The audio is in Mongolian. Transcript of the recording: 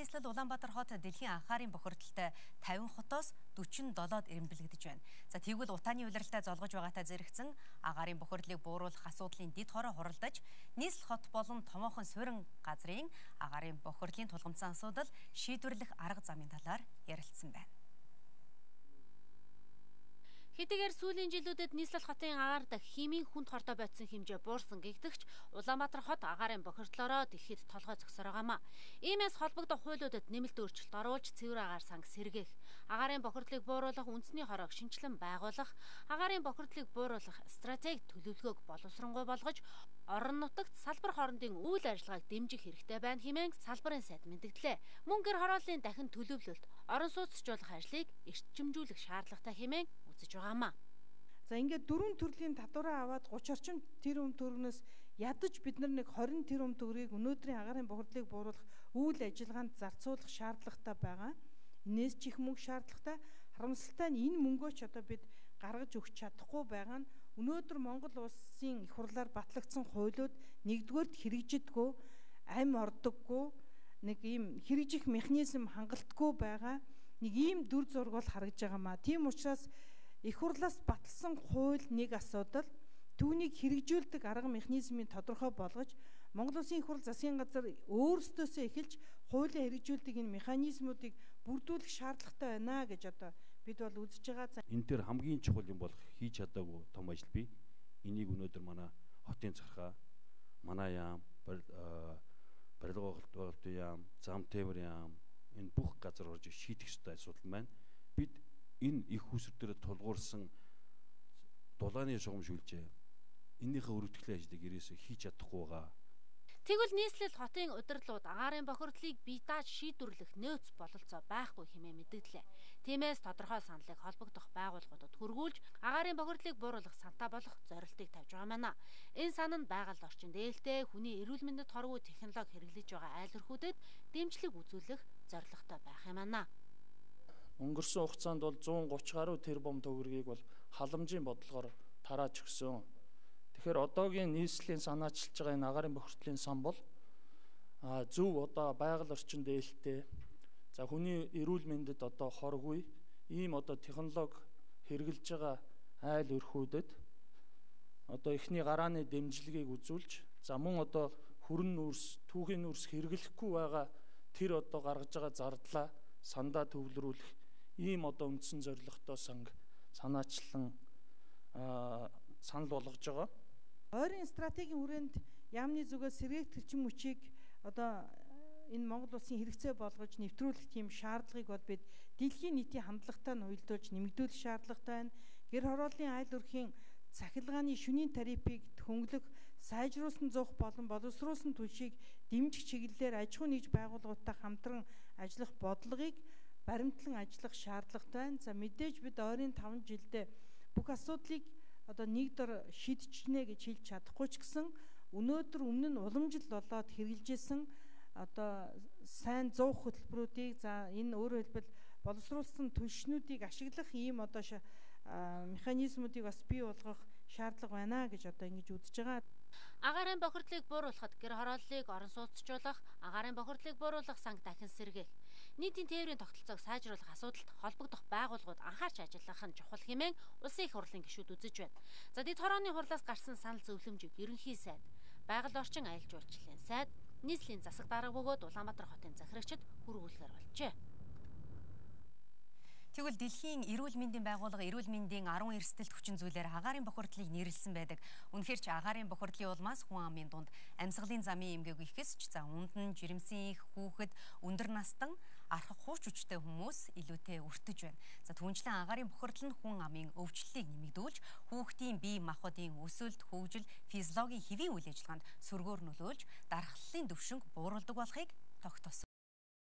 нийслэл Улаанбаатар хот дэлхийн анхаарын бохирдолтой 50 хотоос 47-д эренбэлэгдэж байна. За тэгвэл утааны улиралтай золгож байгаатай зэрэгцэн агаарын бохирдлыг бууруулах асуудлын дэд хороо хуралдаж, нийслэл хот болон томоохон суурин газрын агаарын бохирдлын тулгымцсан асуудал шийдвэрлэх арга замын талаар ярилцсан байна. Хэдийгээр сүүлийн жилүүдэд нийслэл хотын агаар дахь химийн хүнд хортой бодсон хэмжээ буурсан гэгдэгч Улаанбаатар хот агаарын бохирдлороо дэлхийд толгой зогсоор байгаамаа. Иймээс холбогдох хуулиудад нэмэлт өөрчлөлт оруулж цэвэр агаар санг сэргээх, агаарын бохирдлыг бууруулах үндэсний хороог шинжилэн байгуулах, агаарын бохирдлыг бууруулах стратеги төлөвлөгөөг боловсронгуй болгож, орон нутагт салбар хоорондын үйл ажиллагааг дэмжих хэрэгтэй байна хэмээн салбарын сайд мэдгдлээ. Мөн гэр хорооллын дахин төлөвлөлт, орон сууцчлуулах ажлыг эрчимжүүлэх шаардлагатай хэмээн үзэж байгаамаа. За ингээд 4 төрлийн татвараа аваад 30 орчим тэрбум төгрөгнөөс ядаж бид нар нэг 20 тэрбум төгрөгийг өнөөдрийн агаарын бохирдлыг бууруулах үйл ажиллагаанд зарцуулах шаардлагатай байгаа. Инээс ч их мөнгө шаардлагатай. Харамсалтай нь энэ мөнгөө ч одоо бид гаргаж өгч чадахгүй байгаа нь өнөөдөр Монгол улсын их хурлаар батлагдсан хуулиуд нэгдүгээрт хэрэгжидэггүй, ам ордоггүй, нэг ийм хэрэгжих механизм хангалтгүй байгаа. Нэг ийм дүр зураг бол харагдж байгаамаа. Тийм учраас их хурлаас батлсан хууль нэг асуудал, түүнийг хэрэгжүүлдэг арга механизмын тодорхой болгож Монгол Улсын их хурл засгийн газар өөрсдөөсөө эхэлж хуулийг хэрэгжүүлдэг энэ механизмуудыг бүрдүүлэх шаардлагатай байна гэж одоо бид бол үзэж байгаа. Энэ төр хамгийн чухал юм болох хийж чадаагүй том ажил бий. Энийг өнөөдөр манай хотын цархаа, манай яам, барилга байгуулалтын яам, зам тээвэр яам, энэ бүх газар орж шийдэх ёстой асуудал маань. Бид энэ их усэр дээр тулгуурсан дулааны шугамшүүлжээ. Энийхээ өрөвдөглийн ажлыг ерөөсөө хийж чадахгүй байгаа. Тэгвэл нийслэл хотын удирдлууд агаарын бохирдлыг бие дааж шийдвэрлэх нөөц бололцоо байхгүй хэмээн мэдгдлээ. Тиймээс тодорхой саналыг холбогдох байгууллагуудад хөргүүлж агаарын бохирдлыг бууруулах сантаа болох зорилтыг тавьж байгаа маа. Энэ сан нь байгаль орчинд ээлтэй хүний эрүүл мэндэд хоргүй технологи хэрэглэж байгаа айл өрхүүдэд дэмжлэг үзүүлэх зорилготой байх юм аа. Өнгөрсөн хугацаанд бол 130 гаруй тэрбум төгрөгийг бол халамжийн бодлогоор тарааж өгсөн. Тэгэхээр одоогийн нийслэлийн санаачилж байгаа энэ агаарын бохирдлын сан бол зөв одоо байгаль орчинд ээлтэй, за хүний эрүүл мэндэд одоо хоргүй ийм одоо технологи хэрэгжилж байгаа айл өрхүүдэд одоо эхний гарааны дэмжлэгийг үзүүлж, за мөн одоо хүрэн нүүрс, түүхийн нүүрс хэрэглэхгүй байгаа тэр одоо гаргаж байгаа зардлаа сандаа төвлөрүүлэх ийм одоо үндсэн зорилготой санг санаачлан санал болгож байгаа. Ойрын стратегийн хүрээнд яамны зүгээс сэргээх төрчин мөчийг одоо энэ Монгол улсын хэрэгцээ болгож нэвтрүүлэх тийм шаардлагыг бол бид дэлхийн нийтийн хандлагатай нь уялдуулж нэмэгдүүлэх шаардлагатай байна. Гэр хорооллын айл өрхийн цахилгааны шөнийн тарифыг хөнгөлөх, сайжруулсан зуух болон боловсруулсан түлшийг дэмжих чиглэлээр аж ахуй нэгж байгууллагуудтай хамтран ажиллах бодлогыг баримтлан ажиллах шаардлагатай байна. За мэдээж бид ойрын 5 жилдээ бүх асуудлыг одоо нэг дор шийдчихнэ гэж хэлж чадахгүй ч гэсэн өнөөдөр өмнө нь уламжил болоод хэрэгжилжсэн одоо сайн зуух хөтөлбөрүүдийг, за энэ өөрөөр хэлбэл боловсруулсан түлшнүүдийг ашиглах ийм одоо механизмуудыг бас бий болгох шаардлага байна гэж одоо ингэж үзэж байгаа. Агаарын бохирдлыг бууруулахад гэр хорооллыг орон сууцчлуулах, агаарын бохирдлыг бууруулах санг дахин сэргээх, нийтийн тээврийн тогтолцоог сайжруулах асуудалд холбогдох байгууллагууд анхаарч ажиллах нь чухал хэмээн Улсын их хурлын гишүүд үзэж байна. За дэд хорооны хурлаас гарсан санал зөвлөмжийг ерөнхий сайд, байгаль орчин аялал жуулчлалын сайд, нийслэлийн засаг дарга бөгөөд Улаанбаатар хотын захирагчид хүргүүлэхээр болжээ. Тэгвэл дэлхийн эрүүл мэндийн байгууллага эрүүл мэндийн 10 эрсдэлт хүчин зүйлээр агаарын бохирдлыг нэрлсэн байдаг. Үнэхээр ч агаарын бохирдлын улмаас хүн амын дунд амьсгалын замын эмгээг ихэсч, за ундан, жирэмсэн их, хүүхэд, өндөр настан, архах хууч хүчтэй хүмүүс илүүтэй өртөж байна. За түүнчлэн агаарын бохирдол нь хүн амын өвчлөлийг нэмэгдүүлж, хүүхдийн бие махбодын өсөлт, хөгжил, физиологийн хэвийн үйл ажиллагаанд сөргөөр нөлөөлж, дархлалын түвшинг бууруулдаг болохыг тогтоосон.